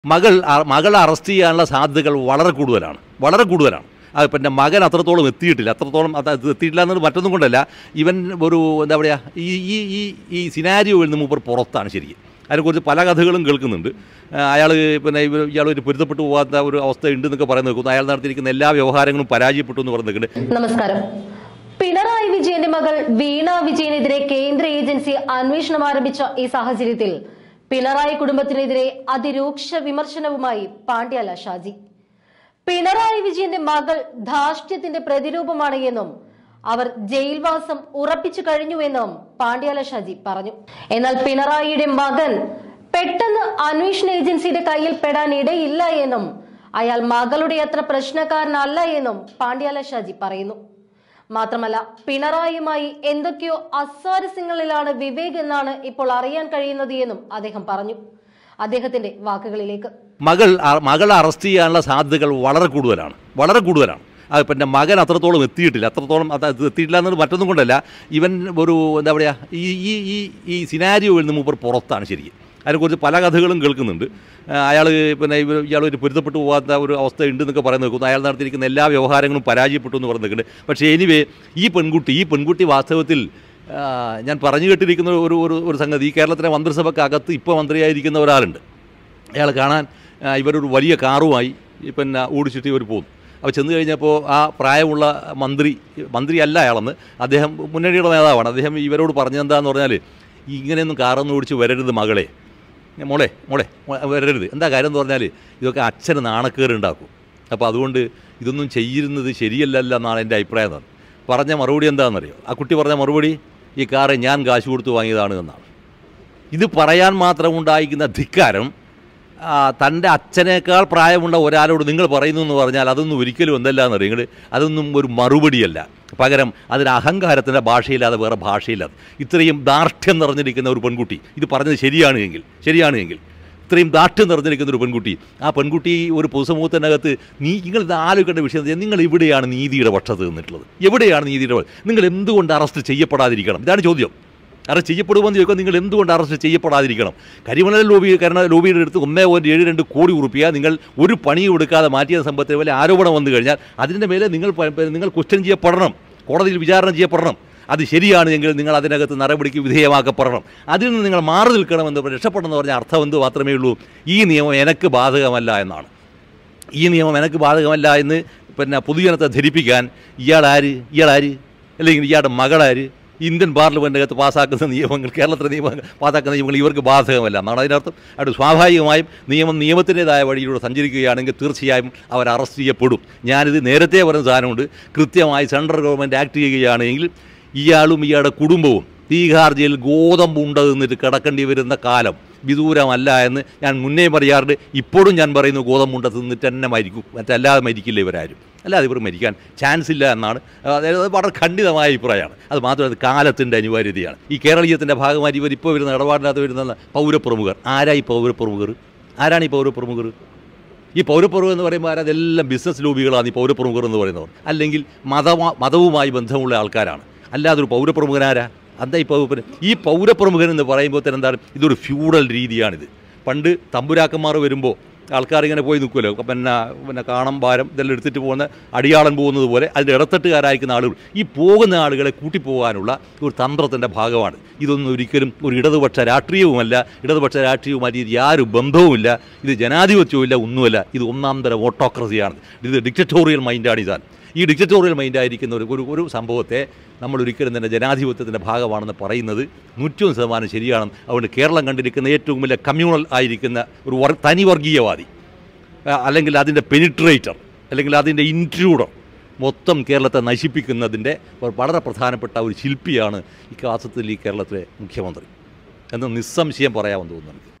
മകൾ അറസ്റ്റ് ചെയ്യാനുള്ള സാധ്യതകൾ വളരെ കൂടുതലാണ്. അത് പിന്നെ മകൻ അത്രത്തോളം എത്തിയിട്ടില്ല, എത്തിയിട്ടില്ല എന്നത് മറ്റൊന്നും കൊണ്ടല്ല. ഇവൻ ഒരു എന്താ പറയുക, ഈ സിനാരിയോയിൽ നിന്ന് മൂപ്പർ പുറത്താണ് ശരിക്കും. അതിനെക്കുറിച്ച് പല കഥകളും കേൾക്കുന്നുണ്ട്. ഇയാൾ ഒരു പൊരുത്തപ്പെട്ടു പോകാത്ത ഒരു അവസ്ഥ ഉണ്ടെന്നൊക്കെ പറയുന്നത് കേൾക്കുന്നു. അയാൾ നടത്തിയിരിക്കുന്ന എല്ലാ വ്യവഹാരങ്ങളും പരാജയപ്പെട്ടു എന്ന് പറയുന്നുണ്ട്. നമസ്കാരം. പിണറായി വിജയന്റെ മകൾ വീണ വിജയനെതിരെ കേന്ദ്ര ഏജൻസി അന്വേഷണം ആരംഭിച്ച ഈ സാഹചര്യത്തിൽ പിണറായി കുടുംബത്തിനെതിരെ അതിരൂക്ഷ വിമർശനവുമായി പാണ്ഡ്യാല ഷാജി. പിണറായി വിജയന്റെ മകൾ ധാർഷ്ട്യത്തിന്റെ പ്രതിരൂപമാണ് എന്നും അവർ ജയിൽവാസം ഉറപ്പിച്ചു കഴിഞ്ഞുവെന്നും പാണ്ഡ്യാല ഷാജി പറഞ്ഞു. എന്നാൽ പിണറായിയുടെ മകൻ പെട്ടെന്ന് അന്വേഷണ ഏജൻസിയുടെ കയ്യിൽ പെടാൻ ഇടയില്ല എന്നും അയാൾ മകളുടെ അത്ര പ്രശ്നക്കാരനല്ല എന്നും പാണ്ഡ്യാല ഷാജി പറയുന്നു. മാത്രമല്ല, പിണറായിയുമായി എന്തൊക്കെയോ അസ്വാരസ്യങ്ങളിലാണ് വിവേക് എന്നാണ് ഇപ്പോൾ അറിയാൻ കഴിയുന്നത് എന്നും അദ്ദേഹം പറഞ്ഞു. അദ്ദേഹത്തിന്റെ വാക്കുകളിലേക്ക്. മകൾ അറസ്റ്റ് ചെയ്യാനുള്ള സാധ്യതകൾ വളരെ കൂടുതലാണ്. അത് പിന്നെ മകൻ അത്രത്തോളം എത്തിയിട്ടില്ല, എത്തിയിട്ടില്ല എന്നത് മറ്റൊന്നും കൊണ്ടല്ല. ഇവൻ ഒരു എന്താ പറയുക, ഈ സിനാരിയോയിൽ നിന്ന് മൂപ്പർ പുറത്താണ് ശരിക്കും. അതിനെക്കുറിച്ച് പല കഥകളും കേൾക്കുന്നുണ്ട്. ഇയാൾ ഒരു പൊരുത്തപ്പെട്ടു പോകാത്ത ഒരു അവസ്ഥ ഉണ്ടെന്നൊക്കെ പറയുന്നത് കേൾക്കുന്നു. അയാൾ നടത്തിയിരിക്കുന്ന എല്ലാ വ്യവഹാരങ്ങളും പരാജയപ്പെട്ടു എന്ന് പറയുന്നുണ്ട്. പക്ഷേ എനിവേ ഈ പെൺകുട്ടി വാസ്തവത്തിൽ ഞാൻ പറഞ്ഞു കേട്ടിരിക്കുന്ന ഒരു സംഗതി, ഈ കേരളത്തിലെ മന്ത്രിസഭക്കകത്ത് ഇപ്പോൾ മന്ത്രിയായിരിക്കുന്ന ഒരാളുണ്ട്. അയാൾ കാണാൻ ഇവരൊരു വലിയ കാറുമായി ഓടിച്ചിട്ട് ഇവർ പോകുന്നു. അപ്പോൾ ചെന്ന് കഴിഞ്ഞപ്പോൾ ആ പ്രായമുള്ള മന്ത്രിയല്ല അയാളെന്ന്, അദ്ദേഹം മുന്നണിയുടെ നേതാവാണ്. അദ്ദേഹം ഇവരോട് പറഞ്ഞെന്താന്ന് പറഞ്ഞാൽ, ഇങ്ങനെയൊന്നും കാറൊന്നും ഓടിച്ച് വരരുത് മകളെ, മോളെ വരരുത്. എന്താ കാര്യം എന്ന് പറഞ്ഞാൽ ഇതൊക്കെ അച്ഛന് നാണക്കേറുണ്ടാക്കും. അപ്പോൾ അതുകൊണ്ട് ഇതൊന്നും ചെയ്യുന്നത് ശരിയല്ലല്ലോ എന്നാണ് എൻ്റെ അഭിപ്രായം. പറഞ്ഞ മറുപടി എന്താണെന്നറിയോ? ആ കുട്ടി പറഞ്ഞ മറുപടി, ഈ കാറ് ഞാൻ കാശ് കൊടുത്ത് വാങ്ങിയതാണ് എന്നാണ്. ഇത് പറയാൻ മാത്രം ഉണ്ടായിരിക്കുന്ന ധിക്കാരം തൻ്റെ അച്ഛനേക്കാൾ പ്രായമുള്ള ഒരാളോട് നിങ്ങൾ പറയുന്നു എന്ന് പറഞ്ഞാൽ അതൊന്നും ഒരിക്കലും എന്തല്ലാന്ന് നിങ്ങൾ, അതൊന്നും ഒരു മറുപടിയല്ല. പകരം അതിന് അഹങ്കാരത്തിൻ്റെ ഭാഷയില്ലാതെ വേറെ ഭാഷയില്ലാതെ ഇത്രയും ധാർഷ്ട്യം നിറഞ്ഞിരിക്കുന്ന ഒരു പെൺകുട്ടി ഇത് പറഞ്ഞത് ശരിയാണ് എങ്കിൽ ഇത്രയും ധാർഷ്ട്യം നിറഞ്ഞിരിക്കുന്ന ഒരു പെൺകുട്ടി, ആ പെൺകുട്ടി ഒരു പൊതുസമൂഹത്തിനകത്ത് നിങ്ങൾ ഇത് ആലോചിക്കേണ്ട വിഷയം, നിങ്ങൾ എവിടെയാണ് നീതിയുടെ പക്ഷത്ത് നിന്നിട്ടുള്ളത്? എവിടെയാണ് നീതിയുടെ? നിങ്ങൾ എന്തുകൊണ്ട് അറസ്റ്റ് ചെയ്യപ്പെടാതിരിക്കണം? ഇതാണ് ചോദ്യം. അറസ്റ്റ് ചെയ്യപ്പെടുമെന്ന് ചോദിക്കുക, നിങ്ങൾ എന്തുകൊണ്ട് അറസ്റ്റ് ചെയ്യപ്പെടാതിരിക്കണം? കരിമണൽ ലോബിയുടെ അടുത്ത് 1.72 കോടി രൂപ നിങ്ങൾ ഒരു പണിയും എടുക്കാതെ മാറ്റിയ സംഭവത്തിന് പോലെ ആരോപണം വന്നു കഴിഞ്ഞാൽ അതിൻ്റെ മേലെ നിങ്ങൾ ക്വസ്റ്റ്യൻ ചെയ്യപ്പെടണം, കോടതിയിൽ വിചാരണ ചെയ്യപ്പെടണം. അത് ശരിയാണെങ്കിൽ നിങ്ങൾ അതിനകത്ത് നടപടിക്ക് വിധേയമാക്കപ്പെടണം. അതിൽ നിന്ന് നിങ്ങൾ മാറി നിൽക്കണമെന്ന് രക്ഷപ്പെടണമെന്ന് പറഞ്ഞാൽ അർത്ഥം എന്ത് മാത്രമേ ഉള്ളൂ? ഈ നിയമം എനിക്ക് ബാധകമല്ല എന്നാണ്. ഈ നിയമം എനിക്ക് ബാധകമല്ല എന്ന് പൊതുജനത്തെ ധരിപ്പിക്കാൻ ഇയാളാര് അല്ലെങ്കിൽ ഇയാളുടെ മകളാര്? ഇന്ത്യൻ പാർലമെൻറ്റിനകത്ത് പാസ്സാക്കുന്ന നിയമങ്ങൾ, കേരളത്തിലെ നിയമങ്ങൾ പാസ്സാക്കുന്ന നിയമങ്ങൾ ഇവർക്ക് ബാധകമല്ല എന്നാണ് അതിനർത്ഥം. അത് സ്വാഭാവികമായും നിയമത്തിൻ്റെതായ വഴിയിലൂടെ സഞ്ചരിക്കുകയാണെങ്കിൽ തീർച്ചയായും അവർ അറസ്റ്റ് ചെയ്യപ്പെടും. ഞാനിത് നേരത്തെ പറഞ്ഞ സാധനമുണ്ട്. കൃത്യമായി സെൻട്രൽ ഗവൺമെൻറ് ആക്ട് ചെയ്യുകയാണെങ്കിൽ ഇയാളും ഇയാളുടെ കുടുംബവും തീഹാർ ജയിലിൽ ഗോതമ്പുണ്ട നിന്നിട്ട് കിടക്കേണ്ടി വരുന്ന കാലം വിദൂരമല്ല എന്ന് ഞാൻ മുന്നേ പറയാറുണ്ട്. ഇപ്പോഴും ഞാൻ പറയുന്നു, ഗോതമ്പുണ്ട തിന്നിട്ട് തന്നെ മരിക്കും, മറ്റല്ലാതെ മരിക്കില്ല ഇവരാരും. അല്ലാതെ ഇവർ മരിക്കാൻ ചാൻസ് ഇല്ല എന്നാണ്. അതായത് വളരെ ഖണ്ഡിതമായ അഭിപ്രായമാണ്. അത് മാത്രമല്ല കാലത്തിൻ്റെ അനിവാര്യതയാണ്. ഈ കേരളീയത്തിൻ്റെ ഭാഗമായി ഇവരിപ്പോൾ വരുന്ന ഇടപാടിനകത്ത് വരുന്ന പൗരപ്രമുഖർ ആരാണ് ഈ പൗരപ്രമുഖർ? ഈ പൗരപ്രമുഖർ എന്ന് പറയുമ്പോൾ അതെല്ലാം ബിസിനസ് ലോബികളാണ് ഈ പൗരപ്രമുഖർ എന്ന് പറയുന്നവർ, അല്ലെങ്കിൽ മതവുമായി ബന്ധമുള്ള ആൾക്കാരാണ്. അല്ലാതെ ഒരു പൗരപ്രമുഖനാരാ? എന്താ ഈ പൗരപ്രമുഖൻ എന്ന് പറയുമ്പോൾ തന്നെ എന്താണ്, ഇതൊരു ഫ്യൂഡൽ രീതിയാണിത്. പണ്ട് തമ്പുരാക്കന്മാർ വരുമ്പോൾ ആൾക്കാർ ഇങ്ങനെ പോയി നിൽക്കുമല്ലോ, കാണം ഭാരം ഇതെല്ലാം എടുത്തിട്ട് പോകുന്ന അടിയാളൻ പോകുന്നത് പോലെ അതിൻ്റെ ഇടത്തട്ടുകാരായിരിക്കുന്ന ആളുകൾ ഈ പോകുന്ന ആളുകളെ കൂട്ടിപ്പോകാനുള്ള ഒരു തന്ത്രത്തിൻ്റെ ഭാഗമാണ്. ഇതൊന്നും ഒരിക്കലും ഒരു ഇടതുപക്ഷ രാഷ്ട്രീയവുമായിട്ട് ഇത് യാതൊരു ബന്ധവുമില്ല. ഇത് ജനാധിപത്യവുമില്ല, ഒന്നുമല്ല. ഇത് ഒന്നാം തരം ഓട്ടോക്രസിയാണ്. ഇത് ഡിക്റ്ററ്റോറിയൽ മൈൻഡാണ് ഇതാണ്. ഈ ഡിക്റ്ററ്റോറിയൽ മൈൻഡായിരിക്കുന്ന ഒരു സംഭവത്തെ നമ്മൾ ഒരിക്കലും തന്നെ ജനാധിപത്യത്തിൻ്റെ ഭാഗമാണെന്ന് പറയുന്നത് 101% ശരിയാണ്. അതുകൊണ്ട് കേരളം കണ്ടിരിക്കുന്ന ഏറ്റവും വലിയ കമ്മ്യൂണൽ ആയിരിക്കുന്ന ഒരു തനി വർഗീയവാദി, അല്ലെങ്കിൽ അതിൻ്റെ പെനിട്രേറ്റർ, അല്ലെങ്കിൽ അതിൻ്റെ ഇൻട്രൂഡർ മൊത്തം കേരളത്തെ നശിപ്പിക്കുന്നതിൻ്റെ വളരെ പ്രധാനപ്പെട്ട ഒരു ശില്പിയാണ് ഈ കേരളത്തിലെ മുഖ്യമന്ത്രി എന്ന് നിസ്സംശയം പറയാമെന്ന് തോന്നുന്നു.